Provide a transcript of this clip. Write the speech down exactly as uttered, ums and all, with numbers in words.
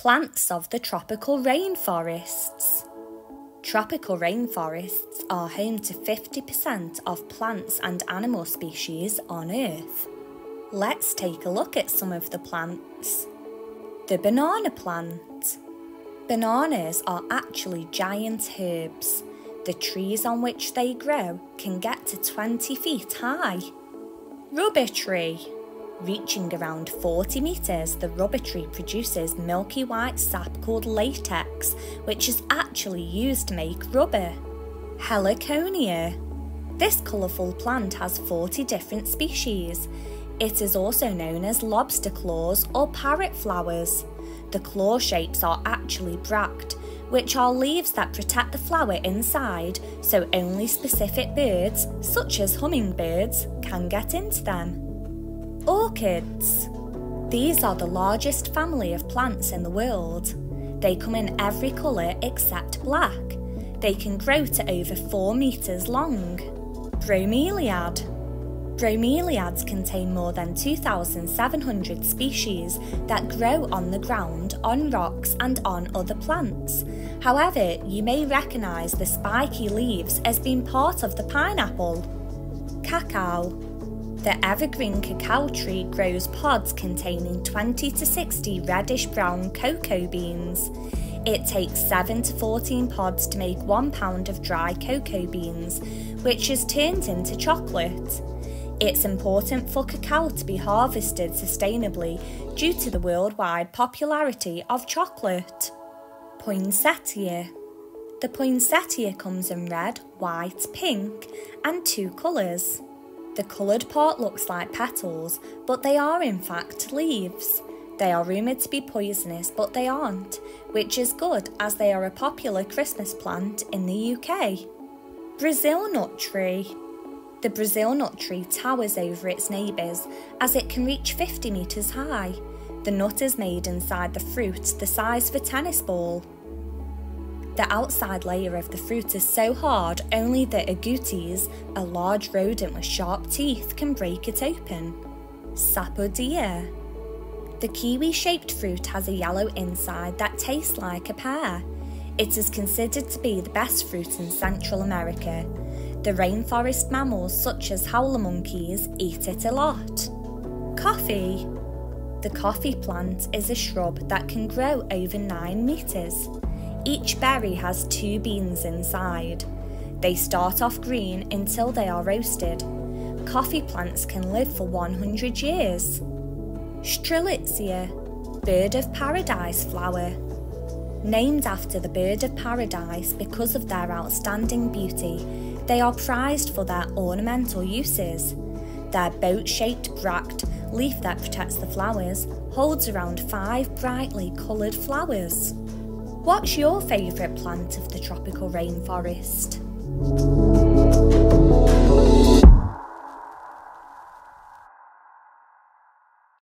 Plants of the tropical rainforests. Tropical rainforests are home to fifty percent of plants and animal species on Earth. Let's take a look at some of the plants. The banana plant. Bananas are actually giant herbs. The trees on which they grow can get to twenty feet high. Rubber tree. Reaching around forty metres, the rubber tree produces milky white sap called latex, which is actually used to make rubber. Heliconia. This colourful plant has forty different species. It is also known as lobster claws or parrot flowers. The claw shapes are actually bract, which are leaves that protect the flower inside, so only specific birds, such as hummingbirds, can get into them. Orchids. These are the largest family of plants in the world. They come in every colour except black. They can grow to over four metres long. Bromeliad. Bromeliads contain more than two thousand seven hundred species that grow on the ground, on rocks and on other plants. However, you may recognise the spiky leaves as being part of the pineapple. Cacao. The evergreen cacao tree grows pods containing twenty to sixty reddish-brown cocoa beans. It takes seven to fourteen pods to make one pound of dry cocoa beans, which is turned into chocolate. It's important for cacao to be harvested sustainably due to the worldwide popularity of chocolate. Poinsettia. The poinsettia comes in red, white, pink and two colours. The coloured part looks like petals, but they are in fact leaves. They are rumoured to be poisonous, but they aren't, which is good as they are a popular Christmas plant in the U K. Brazil nut tree. The Brazil nut tree towers over its neighbours as it can reach fifty metres high. The nut is made inside the fruit the size of a tennis ball. The outside layer of the fruit is so hard only the agoutis, a large rodent with sharp teeth, can break it open. Sapodilla. The kiwi-shaped fruit has a yellow inside that tastes like a pear. It is considered to be the best fruit in Central America. The rainforest mammals such as howler monkeys eat it a lot. Coffee. The coffee plant is a shrub that can grow over nine metres. Each berry has two beans inside. They start off green until they are roasted. Coffee plants can live for one hundred years. Strelitzia, bird of paradise flower. Named after the bird of paradise because of their outstanding beauty, they are prized for their ornamental uses. Their boat-shaped bract leaf that protects the flowers holds around five brightly coloured flowers. What's your favourite plant of the tropical rainforest?